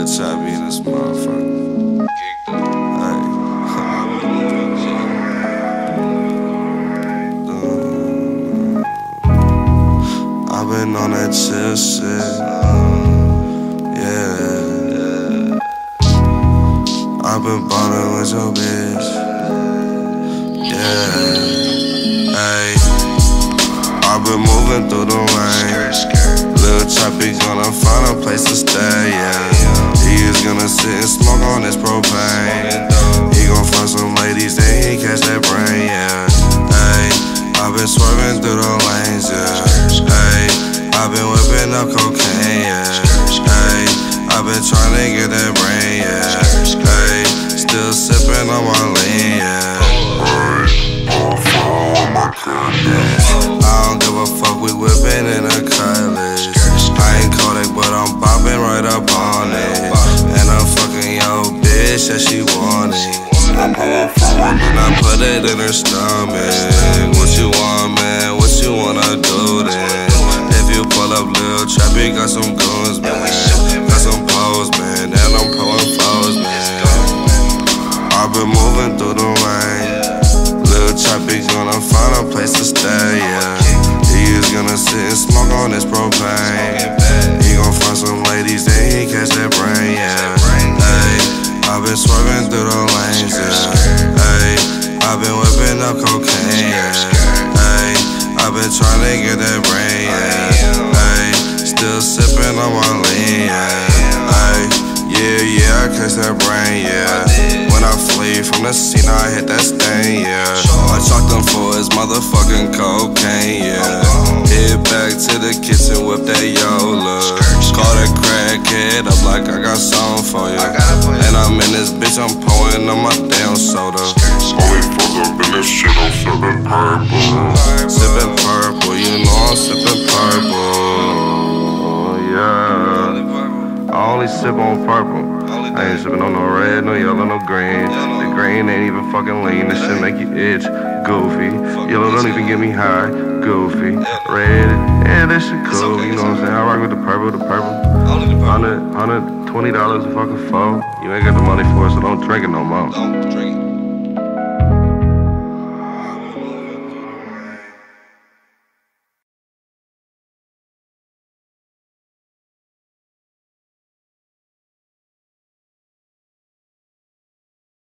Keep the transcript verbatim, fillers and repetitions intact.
choppy in this motherfucker. Hey. I've been on that chill shit. Yeah. I've been ballin' with your bitch. Yeah. Hey. I've been moving through the rain. Lil Choppy gonna find a place to stay, yeah. He is gonna sit and smoke on his propane. He gon' find some ladies, then he catch that brain, yeah. Hey, I've been swerving through the lanes, yeah. Hey, I've been whipping up cocaine, yeah. Hey, I've been trying to get that brain, yeah. Hey, still sipping on my lean, yeah. I don't give a fuck, we whipping in a cutlass. I ain't Kodak, but I'm bopping right up on it. And I'm fucking your bitch that she want it. I pull a phone and I put it in her stomach. What you want, man? What you wanna do then? If you pull up Lil Choppy, got some guns, man. Got some pose, man. And I'm pulling foes, man. I've been moving through the rain. Lil Choppy gonna find a place to stay, yeah. He is gonna sit and smoke on his propane. He gon' find some ladies, then he catch that brain, yeah. Hey, I've been swerving through the lanes, yeah. Hey, I've been whipping up cocaine, yeah. Hey, I've been trying to get that brain, yeah. Hey, still sipping on my lean, yeah. Hey, yeah, yeah, I catch that brain, yeah. When I flee from the scene, I hit that stain, yeah. I chalked him for his motherfucking cocaine, yeah. Head back to the kitchen, whip that Yola. Call that crackhead up like I got something for you. And I'm in this bitch, I'm pouring on my damn soda. Only fuck up in this shit, I'm sipping purple. Sipping purple, you know I'm sipping purple. Oh, yeah. I only sip on purple. I ain't sippin' on no red, no yellow, no green. The green ain't even fucking lean. This shit make you itch, goofy. Yellow don't even get me high, goofy. Red, yeah, this shit cool. You know what I'm saying? I rock with the purple, the purple. Hundred, hundred twenty dollars a fucking four. You ain't got the money for it, so don't drink it no more.